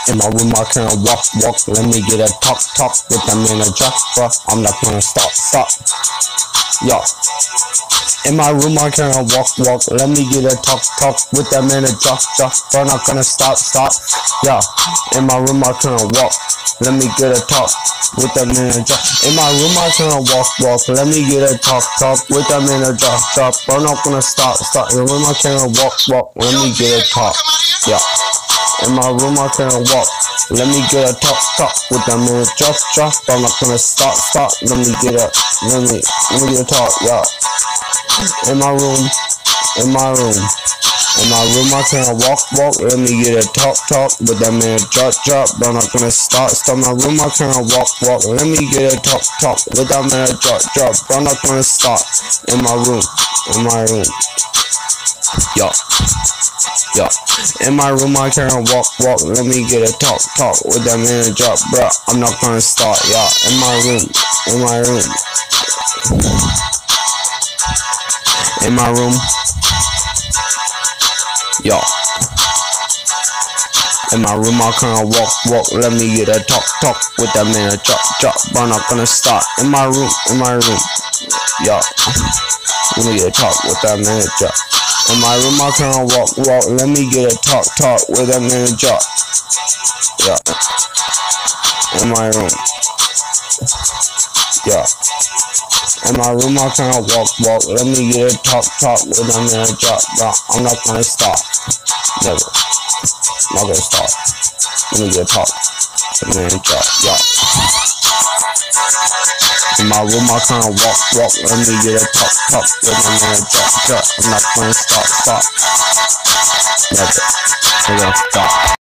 In my room I can't walk, let me get a talk with the manager, bro, I'm not gonna stop, yo. In my room I can't walk, let me get a talk with the manager, bro, not gonna stop, yo. In my room I can't walk, let me get a talk with the manager. In my room I can't walk, let me get a talk with the manager, bro, not gonna stop. In my room I can't walk, let me get a talk, yeah. In my room I can't walk, let me get a talk with the manager, bro, I'm not gonna stop. Let me get a talk, yeah. In my room I can't walk, let me get a talk with that manager, bro, I'm not gonna stop. My room I can't walk, let me get a talk with that manager, bro, I'm not gonna stop. In my room, yo. In my room I can't walk, let me get a talk with that manager, bro, I'm not gonna start, yeah. In my room, yo. In my room I can't walk, let me get a talk with that manager, bro, I'm not gonna start. In my room, yo. Let me get a talk with that manager. In my room I can't walk, let me get a talk with that manager, yeah. In my room, yeah. In my room I can't walk, let me get a talk with that manager, bro, I'm not gonna stop, never, not gonna stop. Let me get a talk with the manager, yeah. In my room I can't walk, let me get a talk with my manager, I'm not gonna stop, never, I'm gonna stop.